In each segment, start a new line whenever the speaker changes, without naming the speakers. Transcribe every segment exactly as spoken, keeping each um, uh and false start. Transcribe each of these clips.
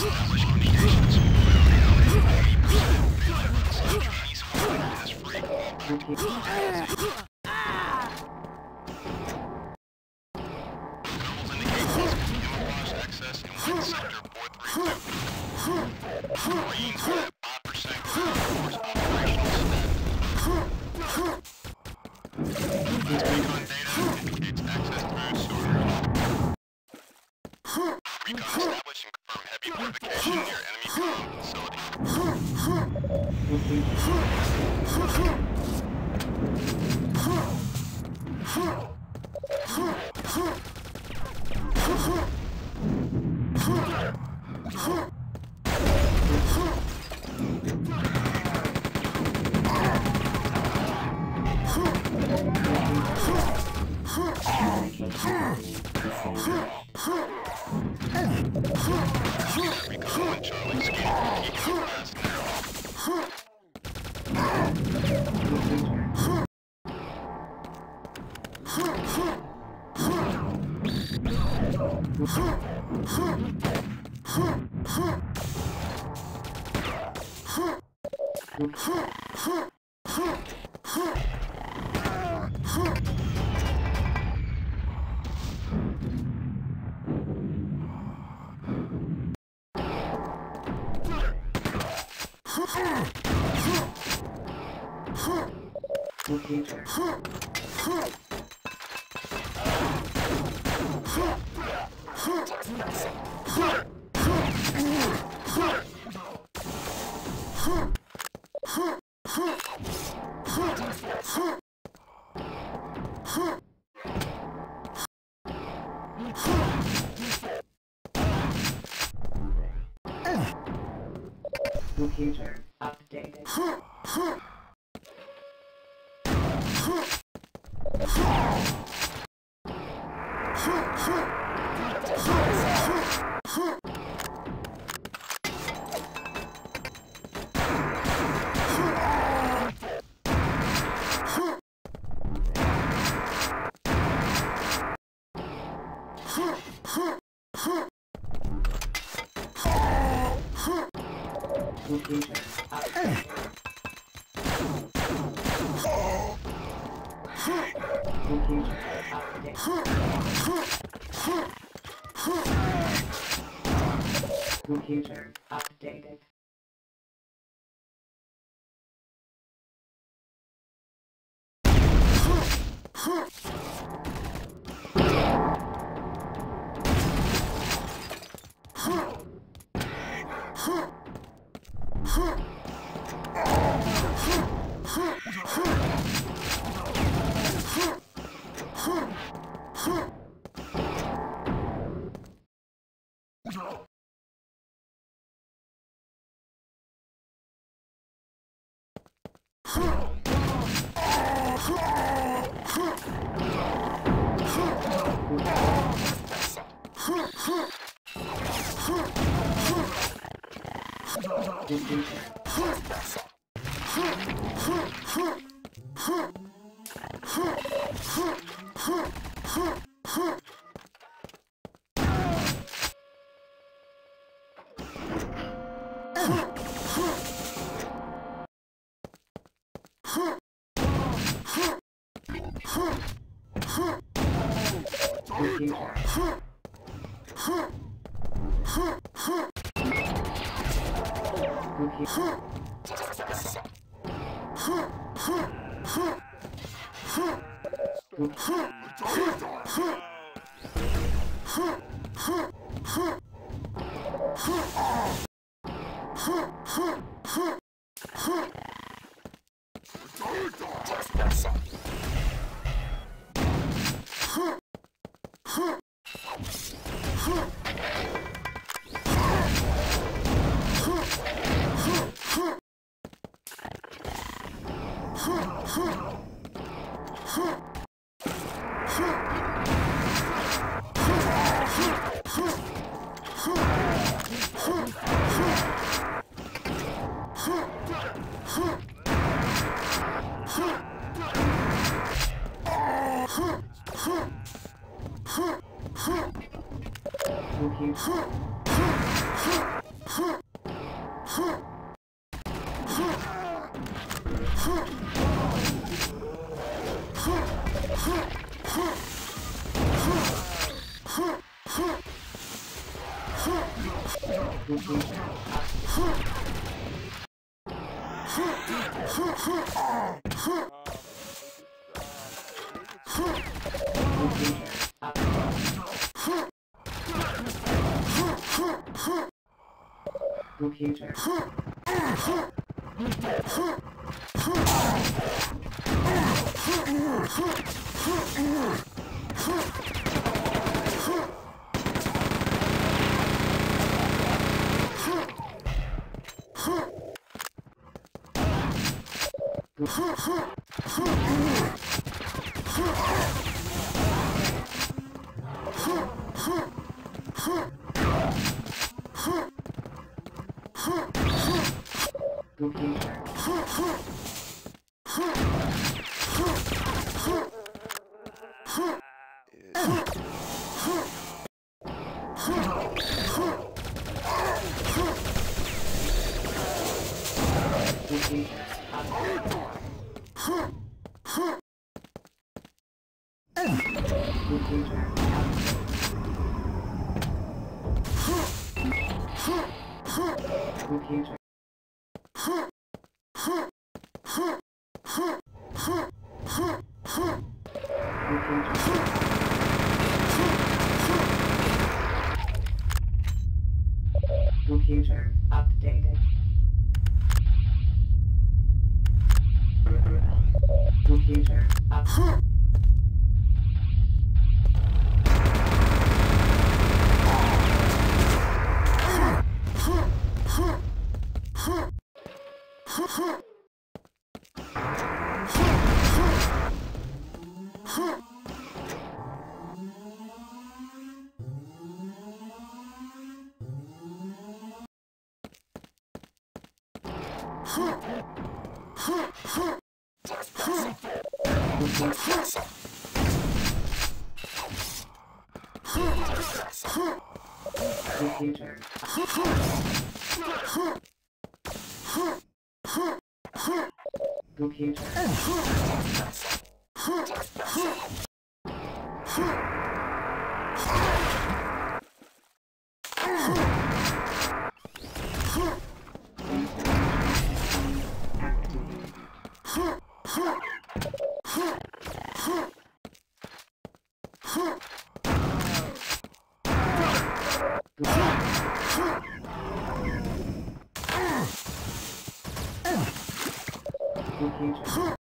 Establish communications. eighty percent failure consumption. East one has free callback. Levels indicate camouflage access in one sector four three two. Marines are at five percent force operational status. Recon data indicates access through sewer. Recon established and confirmed heavy fortification near enemy comm facility. Recon one Charlie, speed, keep your fast narrow.
Computer updated. Computer updated. Computer updated. Computer updated. Computer. Computer. Computer updated. Computer updated. Computer. Computer. Computer.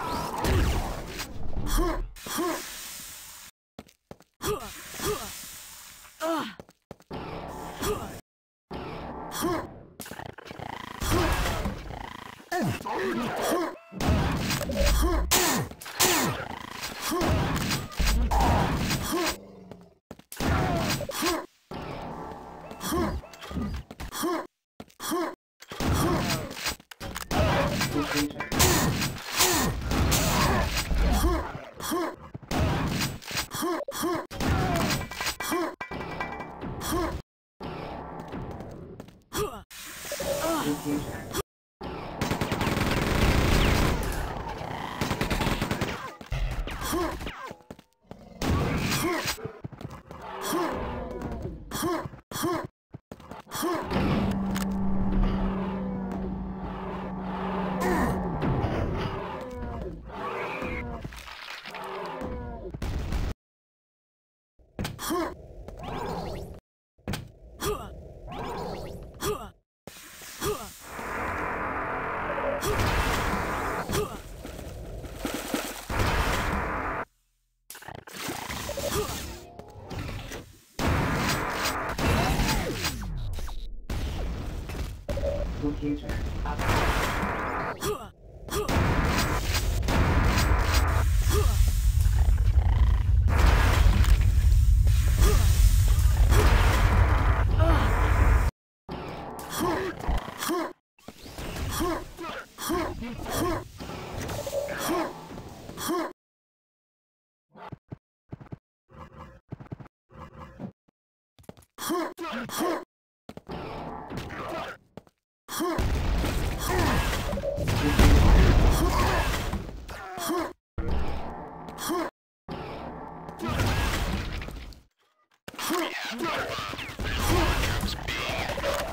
Computer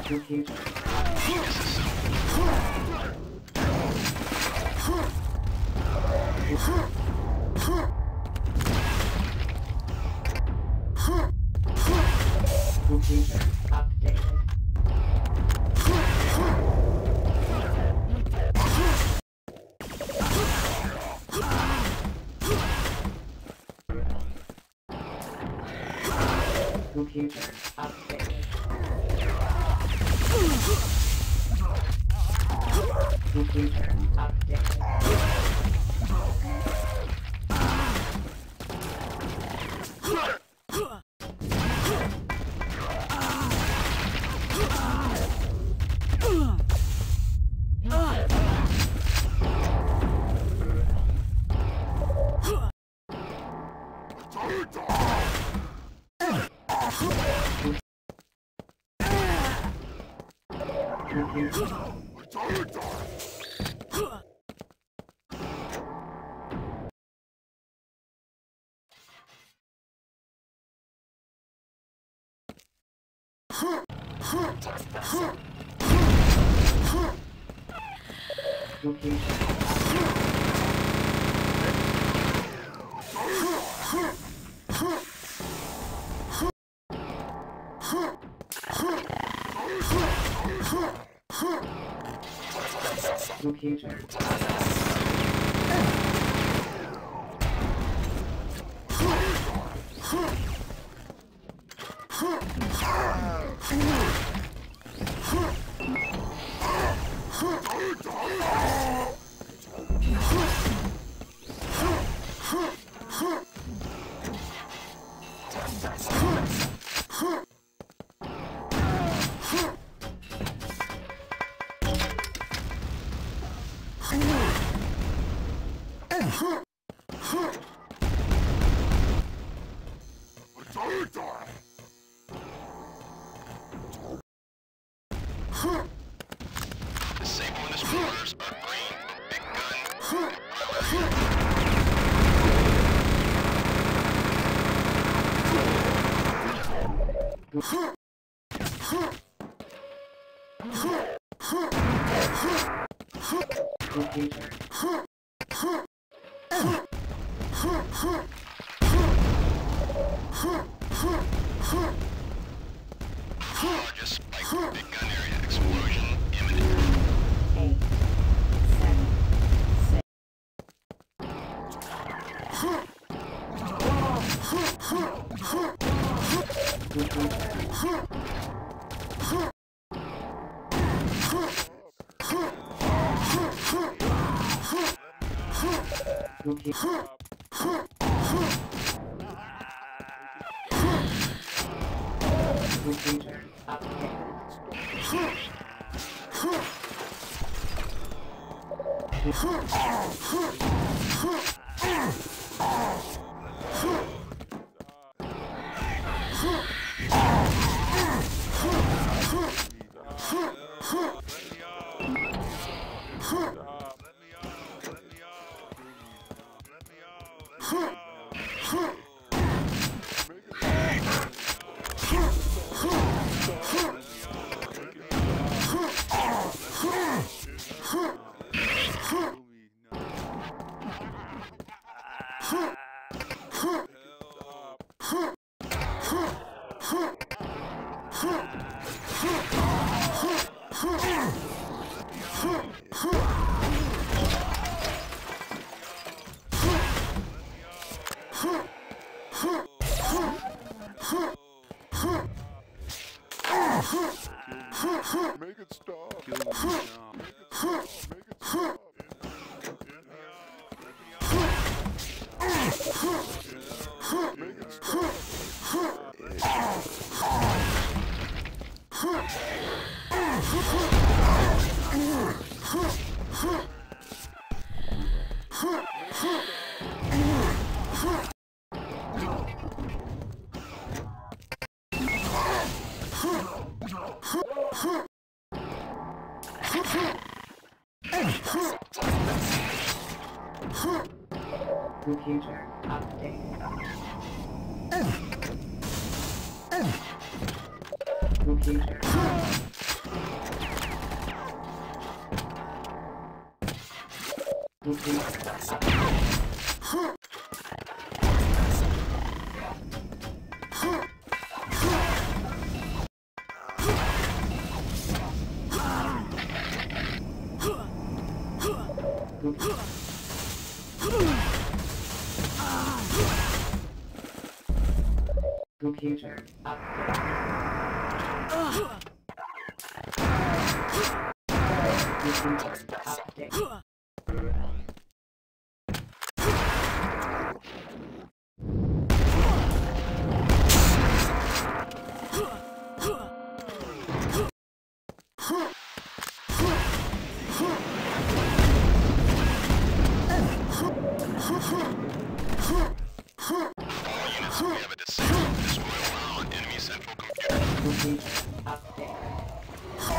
Computer. Computer updated. Computer updated. Computer updated. Computer.
Disable indisposers are green. Big gun.
Computer.
Largest spike. Big gun area. Explosion imminent.
Eight. Seven. Six. Computer. Computer updated.
Make it stop. Kill me now. Make it stop. Make it stop. Make it stop.
Computer updated. Computer. Computer update. Computer update.
We have a disabled destroyer on enemy central computer.
Computer update.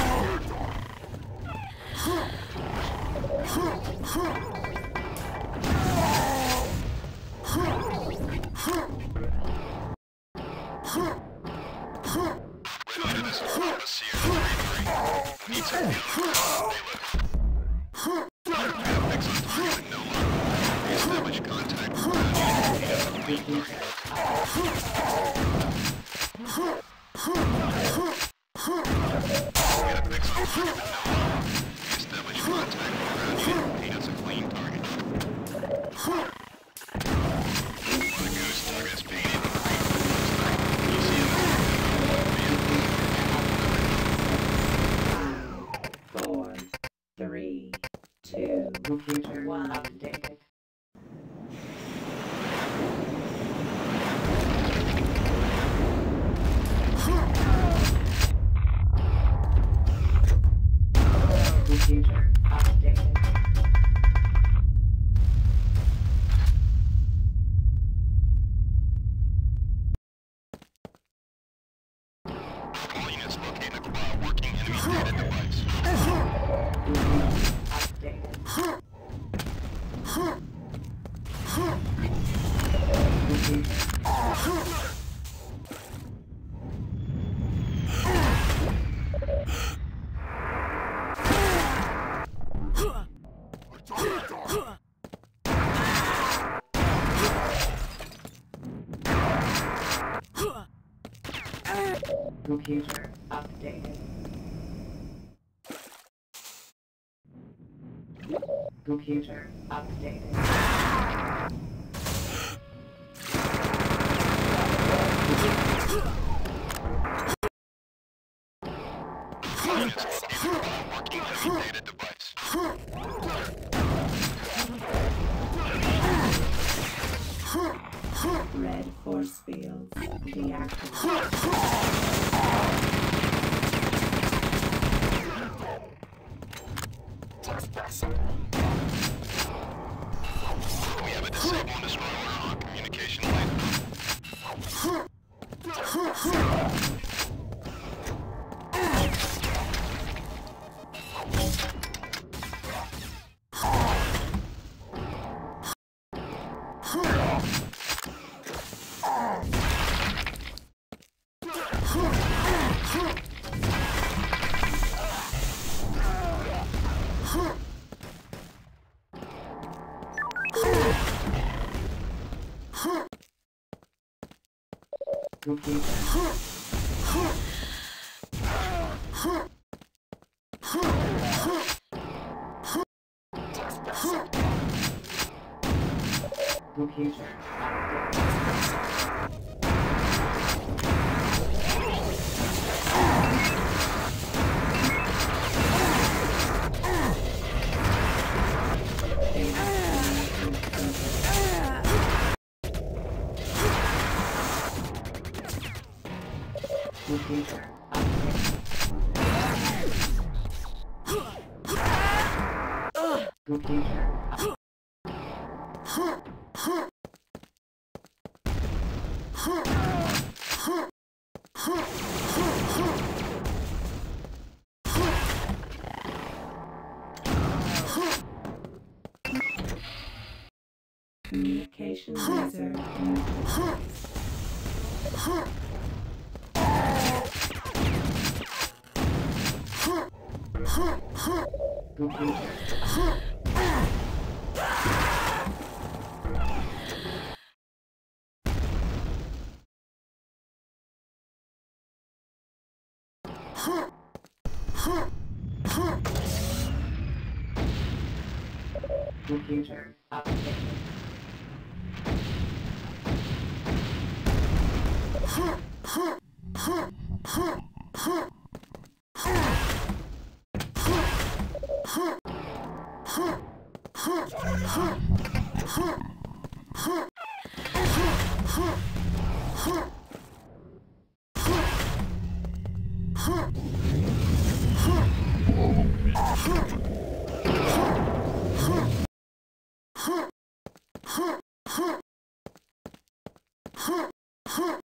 Related this is Papa Sierra three three. Needs to be on the ground. We have fix on target with no luck. Establish contact with ground unit. He has a clean target. We have fix on target with no luck. We establish contact with ground unit. He has a clean target. The goose target is painted in green. E C M.
Four, three, two, computer one updated. Computer updated.
All units locate and acquire working enemy data device.
Updated. Computer updated. Computer updated.
Units located and acquire working enemy data device.
Red force fields deactivated.
We have a disabled destroyer on communication link.
Computer Computer Computer Communication laser neutralized. Computer Computer updated.
Huh.